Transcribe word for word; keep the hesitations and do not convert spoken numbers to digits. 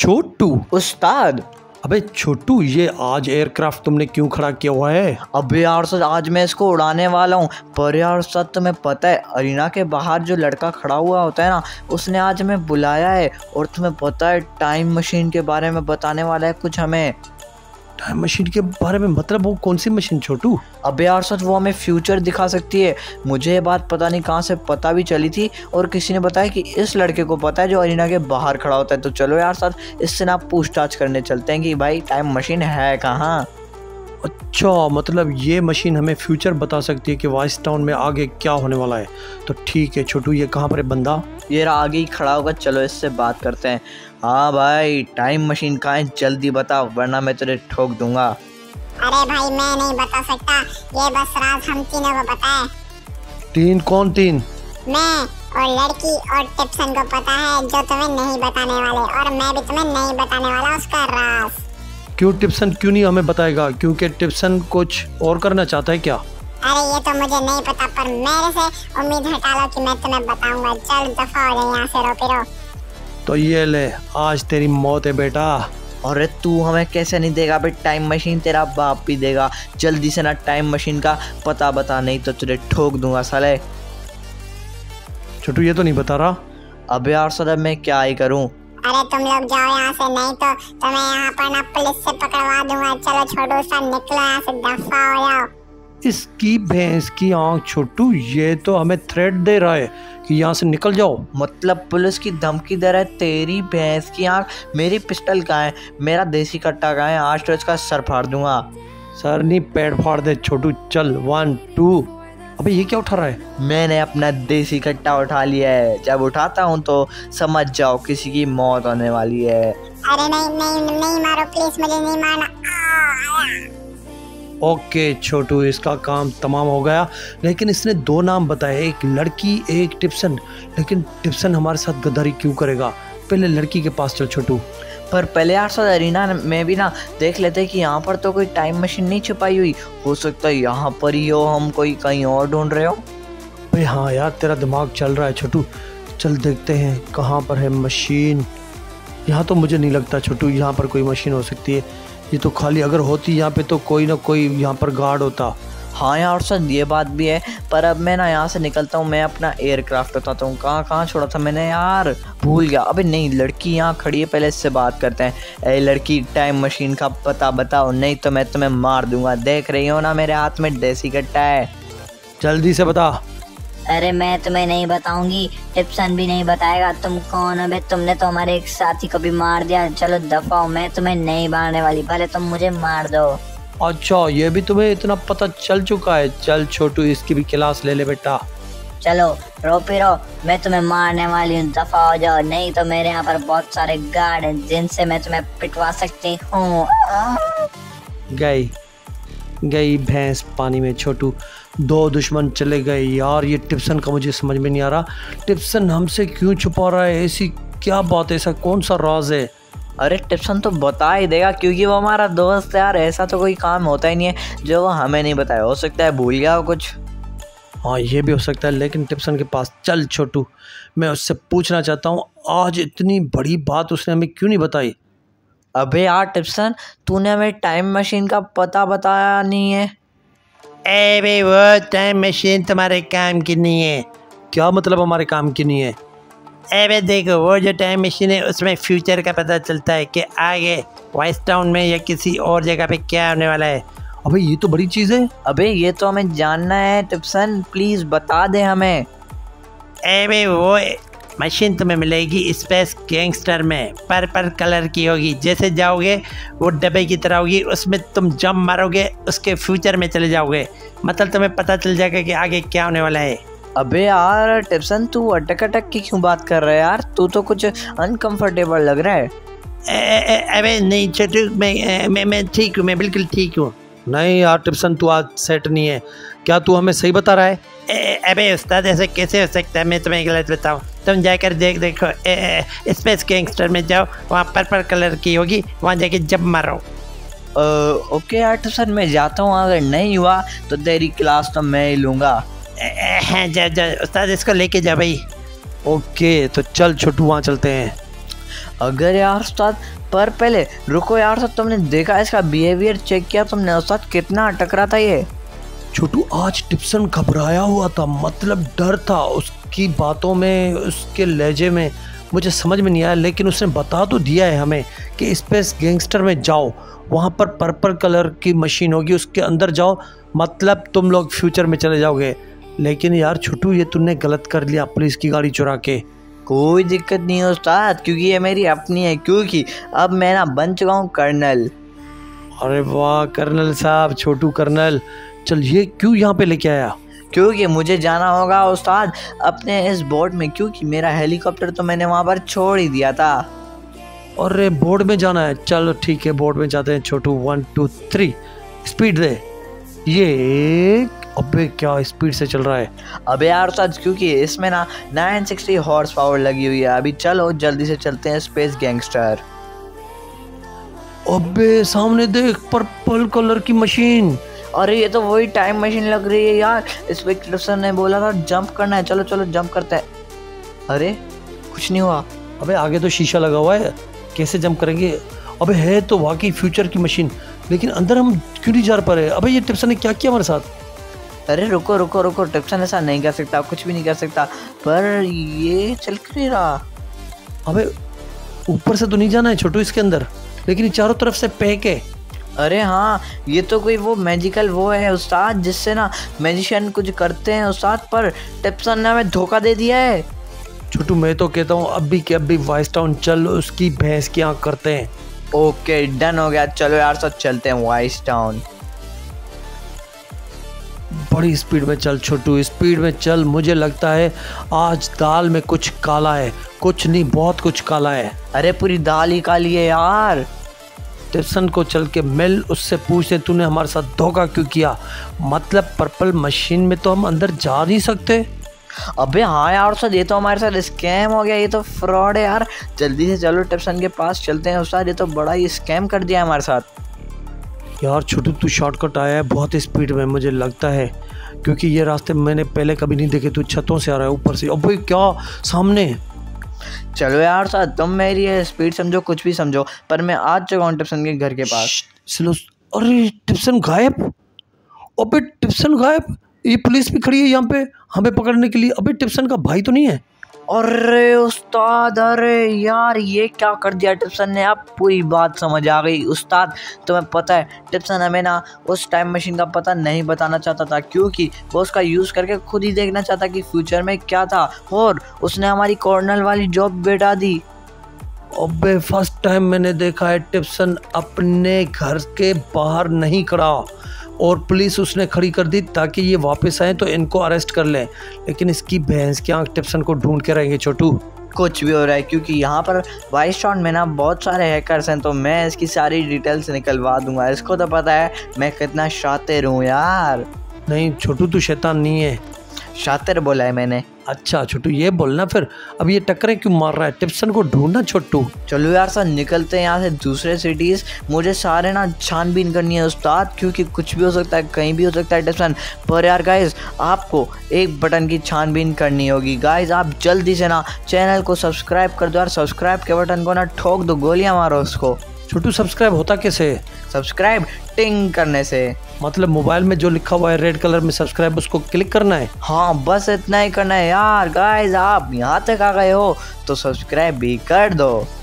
छोटू? उस्ताद। अबे छोटू, ये आज एयरक्राफ्ट तुमने क्यों खड़ा किया हुआ है? अबे यार सच आज मैं इसको उड़ाने वाला हूँ, पर यार सच तुम्हें पता है अरीना के बाहर जो लड़का खड़ा हुआ होता है ना, उसने आज हमें बुलाया है और तुम्हें पता है टाइम मशीन के बारे में बताने वाला है कुछ हमें। टाइम मशीन के बारे में? मतलब वो कौन सी मशीन छोटू? अबे यार सच वो हमें फ्यूचर दिखा सकती है। मुझे ये बात पता नहीं कहाँ से पता भी चली थी और किसी ने बताया कि इस लड़के को पता है जो अरीना के बाहर खड़ा होता है। तो चलो यार सच इससे ना पूछताछ करने चलते हैं कि भाई टाइम मशीन है कहाँ। अच्छा, मतलब ये मशीन हमें फ्यूचर बता सकती है कि वाइस टाउन में आगे क्या होने वाला है। तो ठीक है छोटू, ये कहाँ पर है बंदा? ये आगे ही खड़ा होगा, चलो इससे बात करते हैं। हाँ भाई, टाइम मशीन कहाँ है, जल्दी बता वरना मैं तुझे ठोक दूंगा। अरे भाई मैं नहीं बता सकता, ये बस राज हम तीनों को पता है। तीन? कौन तीन? मैं और लड़की और टिप्सन को पता है जो तुम्हें नहीं बताने वाले, और मैं भी तुम्हें नहीं बताने वाला उसका राज। क्यों टिप्सन क्यों नहीं हमें बताएगा? क्योंकि टिप्सन कुछ और करना चाहता है क्या? अरे ये तो मुझे नहीं पता, पर मेरे से उम्मीद हटा लो कि मैं तुम्हें बताऊंगा। चल दफा हो जाए यहाँ से, रो पिरो। तो ये ले, आज तेरी मौत है बेटा। अरे तू हमें कैसे नहीं देगा भाई टाइम मशीन, तेरा बाप भी देगा। जल्दी से ना टाइम मशीन का पता बता, नहीं तो तुझे ठोक दूंगा साले। छोटू ये तो नहीं बता रहा। अबे यार सर मैं क्या ही करूं। अरे तुम लोग जाओ यहाँ से, नहीं तो तुम्हें यहाँ पर ना पुलिस से पकड़वा दूंगा। चलो छोटू सा निकलो यहाँ से, दफा हो जाओ। इसकी भैंस की आंख छोटू, ये तो हमें थ्रेट दे रहा है कि यहाँ से निकल जाओ। मतलब पुलिस की धमकी दे रहा है? तेरी भैंस की आंख, मेरी पिस्टल कहाँ है, मेरा देसी कट्टा कहाँ है, आज तो इसका सर फाड़ दूंगा। सर नहीं, पेड़ फाड़ दे छोटू। चल वन टू। अबे ये क्या उठा रहा है? मैंने अपना देसी कट्टा उठा लिया है, जब उठाता हूँ तो समझ जाओ किसी की मौत होने वाली है। अरे नहीं नहीं नहीं मारो प्लीज, मुझे नहीं मारना। ओके छोटू, इसका काम तमाम हो गया। लेकिन इसने दो नाम बताए, एक लड़की एक टिप्सन। लेकिन टिप्सन हमारे साथ गद्दारी क्यों करेगा? पहले लड़की के पास चल छोटू। पर पहले यार सर अरीना में भी ना देख लेते कि यहाँ पर तो कोई टाइम मशीन नहीं छुपाई हुई। हो सकता है यहाँ पर ही हो, हम कोई कहीं और ढूंढ रहे हो। भाई हाँ यार, तेरा दिमाग चल रहा है छोटू। चल देखते हैं कहाँ पर है मशीन। यहाँ तो मुझे नहीं लगता छोटू यहाँ पर कोई मशीन हो सकती है। ये तो खाली, अगर होती यहाँ पे तो कोई ना कोई यहाँ पर गार्ड होता। हाँ यार सर ये बात भी है, पर अब मैं ना यहाँ से निकलता हूँ। मैं अपना एयरक्राफ्ट बताता हूँ, कहाँ कहाँ छोड़ा था मैंने यार, भूल गया। अबे नहीं, लड़की यहाँ खड़ी है, पहले इससे बात करते हैं। ए लड़की, टाइम मशीन का पता बताओ, नहीं तो मैं तुम्हें मार दूंगा। देख रही हो ना मेरे हाथ में देसी कट्टा है, जल्दी से बता। अरे मैं तुम्हें नहीं बताऊंगी, टिप्सन भी नहीं बताएगा। तुम कौन हो बे? तुमने तो हमारे एक साथी को भी मार दिया। चलो दफा हो, मैं तुम्हें नहीं मारने वाली, भले तुम मुझे मार दो। अच्छा, ये भी तुम्हें इतना पता चल चुका है। चल छोटू, इसकी भी क्लास ले ले बेटा। चलो रो पिरो, मैं तुम्हें मारने वाली हूँ, दफा हो जाओ, नहीं तो मेरे यहाँ पर बहुत सारे गार्ड हैं जिनसे मैं तुम्हें पिटवा सकती हूँ। गई गई भैंस पानी में छोटू। दो दुश्मन चले गए यार। ये टिप्सन का मुझे समझ में नहीं आ रहा, टिप्सन हमसे क्यों छुपा रहा है? ऐसी क्या बात है, ऐसा कौन सा राज है? अरे टिप्सन तो बता ही देगा क्योंकि वो हमारा दोस्त है यार। ऐसा तो कोई काम होता ही नहीं है जो वो हमें नहीं बताया। हो सकता है भूल गया हो कुछ। हाँ ये भी हो सकता है, लेकिन टिप्सन के पास चल छोटू। मैं उससे पूछना चाहता हूँ आज इतनी बड़ी बात उसने हमें क्यों नहीं बताई। अबे यार टिप्सन, तूने हमें टाइम मशीन का पता बताया नहीं है। अरे वो टाइम मशीन तुम्हारे काम की नहीं है। क्या मतलब हमारे काम की नहीं है? अरे देखो, वो जो टाइम मशीन है उसमें फ्यूचर का पता चलता है कि आगे वाइस टाउन में या किसी और जगह पे क्या होने वाला है। अबे ये तो बड़ी चीज़ है। अबे ये तो हमें जानना है टिप्सन, प्लीज बता दे हमें। अरे वो मशीन तुम्हें मिलेगी स्पेस गैंगस्टर में, पर्पल कलर की होगी। जैसे जाओगे वो डब्बे की तरह होगी, उसमें तुम जंप मारोगे उसके फ्यूचर में चले जाओगे। मतलब तुम्हें पता चल जाएगा कि आगे क्या होने वाला है। अबे यार टिप्सन, तू अटक अटक की क्यों बात कर रहा है यार? तू तो कुछ अनकंफर्टेबल लग रहा है। अबे नहीं छोटू, मैं मैं मैं ठीक हूँ, मैं बिल्कुल ठीक हूँ। नहीं यार टिप्सन, तू आज सेट नहीं है। क्या तू हमें सही बता रहा है? ए, अबे उस्ताद ऐसे कैसे हो सकता है? मैं तुम्हें गलत बताऊँ? तुम जाकर देख देखो, स्पेस गैंगस्टर में जाओ, वहाँ पर्पल कलर की होगी, वहाँ जाके जब मारो। ओ, ओके यार टिप्सन, मैं जाता हूँ। अगर नहीं हुआ तो तेरी क्लास तो मैं ही लूँगा। हाँ जा जा उस्ताद, इसको लेके जा भाई। ओके तो चल छोटू, वहाँ चलते हैं। अगर यार उस्ताद, पर पहले रुको यार उस्ताद, तुमने देखा इसका बिहेवियर चेक किया तुमने उस्ताद, कितना अटक था ये। छोटू आज टिप्सन घबराया हुआ था, मतलब डर था उसकी बातों में, उसके लहजे में, मुझे समझ में नहीं आया, लेकिन उसने बता तो दिया है हमें कि स्पेस गैंगस्टर में जाओ, वहाँ पर पर्पल कलर की मशीन होगी, उसके अंदर जाओ, मतलब तुम लोग फ्यूचर में चले जाओगे। लेकिन यार छोटू ये तूने गलत कर लिया पुलिस की गाड़ी चुरा के। कोई दिक्कत नहीं है उस्ताद, क्योंकि ये मेरी अपनी है, क्योंकि अब मैं ना बन चुका हूँ कर्नल। अरे वाह कर्नल साहब, छोटू कर्नल। चल ये क्यों यहाँ पे लेके आया? क्योंकि मुझे जाना होगा उस्ताद अपने इस बोट में, क्योंकि मेरा हेलीकॉप्टर तो मैंने वहाँ पर छोड़ ही दिया था। अरे बोर्ड में जाना है, चलो ठीक है बोर्ड में जाते हैं छोटू। वन टू थ्री स्पीड दे। ये अबे क्या स्पीड से चल रहा है। अबे यार उस्ताद, क्योंकि इसमें ना नौ सौ साठ हॉर्स पावर लगी हुई है। अभी चलो जल्दी से चलते हैं स्पेस गैंगस्टर। अबे सामने देख, पर्पल कलर की मशीन। अरे ये तो वही टाइम मशीन लग रही है यार, इस पे सर ने बोला था जंप करना है, चलो चलो जंप करते हैं। अरे कुछ नहीं हुआ। अबे आगे तो शीशा लगा हुआ है, कैसे जंप करेंगे? अबे है तो वाकई फ्यूचर की मशीन, लेकिन अंदर हम क्यों नहीं जा पा रहे? अबे ये टिप्सन ने क्या किया हमारे साथ? अरे रुको रुको रुको, टिप्सन ऐसा नहीं कर सकता, कुछ भी नहीं कर सकता, पर ये चल क्यों नहीं रहा? अबे ऊपर से तो नहीं जाना है छोटू इसके अंदर, लेकिन चारों तरफ से पैक है। अरे हाँ, ये तो कोई वो मैजिकल वो है उस्ताद, जिससे ना मैजिशियन कुछ करते हैं उस्ताद, पर टिप्सन ने हमें धोखा दे दिया है। छोटू मैं तो कहता हूँ अभी के अभी वाइस टाउन चल, उसकी भैंस की आँख करते हैं। ओके डन हो गया, चलो यार सब चलते हैं वाइस टाउन। बड़ी स्पीड में चल छोटू, स्पीड में चल। मुझे लगता है आज दाल में कुछ काला है, कुछ नहीं बहुत कुछ काला है। अरे पूरी दाल ही काली है यार। टिप्सन को चल के मिल, उससे पूछते तूने हमारे साथ धोखा क्यों किया, मतलब पर्पल मशीन में तो हम अंदर जा नहीं सकते। अबे हाँ यार उस्ताद, ये तो हमारे साथ स्कैम हो गया, ये तो फ्रॉड है यार। जल्दी से चलो टिप्सन के पास चलते हैं उस्ताद, ये तो बड़ा ही स्कैम कर दिया हमारे साथ। यार छोटू तू शॉर्टकट आया है बहुत स्पीड में, मुझे लगता है, क्योंकि ये रास्ते मैंने पहले कभी नहीं देखे। तू छतों से आ रहा है ऊपर से। अबे क्या सामने। चलो यार साथ, तुम मेरी ये स्पीड समझो कुछ भी समझो, पर मैं आ चुका हूँ टिप्सन के घर के पास। स्लो। अरे टिप्सन गायब। अबे टिप्सन गायब, ये पुलिस भी खड़ी है यहाँ पे हमें पकड़ने के लिए। अबे टिप्सन का भाई तो नहीं है? अरे उस्ताद, अरे यार ये क्या कर दिया टिप्सन ने, अब पूरी बात समझ आ गई उस्ताद। तुम्हें पता है टिप्सन हमें ना उस टाइम मशीन का पता नहीं बताना चाहता था, क्योंकि वो उसका यूज़ करके खुद ही देखना चाहता कि फ्यूचर में क्या था, और उसने हमारी कॉर्नल वाली जॉब बेटा दी। अबे फर्स्ट टाइम मैंने देखा है टिप्सन अपने घर के बाहर नहीं खड़ा, और पुलिस उसने खड़ी कर दी ताकि ये वापस आए तो इनको अरेस्ट कर लें, लेकिन इसकी भैंस की आँख टिप्सन को ढूंढ के रहेंगे छोटू। कुछ भी हो रहा है, क्योंकि यहाँ पर वाइस टाउन में ना बहुत सारे हैकर्स हैं, तो मैं इसकी सारी डिटेल्स निकलवा दूंगा। इसको तो पता है मैं कितना शातिर हूँ यार। नहीं छोटू तू शैतान नहीं है, शातिर बोला है मैंने। अच्छा छोटू ये बोलना फिर, अब ये टक्करें क्यों मार रहा है? टिप्सन को ढूंढना छोटू। चलो यार सर निकलते हैं यहाँ से दूसरे सिटीज़। मुझे सारे ना छानबीन करनी है उस्ताद, क्योंकि कुछ भी हो सकता है, कहीं भी हो सकता है टिप्सन। पर यार गाइज आपको एक बटन की छानबीन करनी होगी। गाइज आप जल्दी से ना चैनल को सब्सक्राइब कर दो यार, सब्सक्राइब के बटन को ना ठोक दो, गोलियाँ मारो उसको। छोटू सब्सक्राइब होता कैसे? सब्सक्राइब टिंग करने से, मतलब मोबाइल में जो लिखा हुआ है रेड कलर में सब्सक्राइब, उसको क्लिक करना है? हाँ बस इतना ही करना है यार। गाइज आप यहाँ तक आ गए हो तो सब्सक्राइब भी कर दो।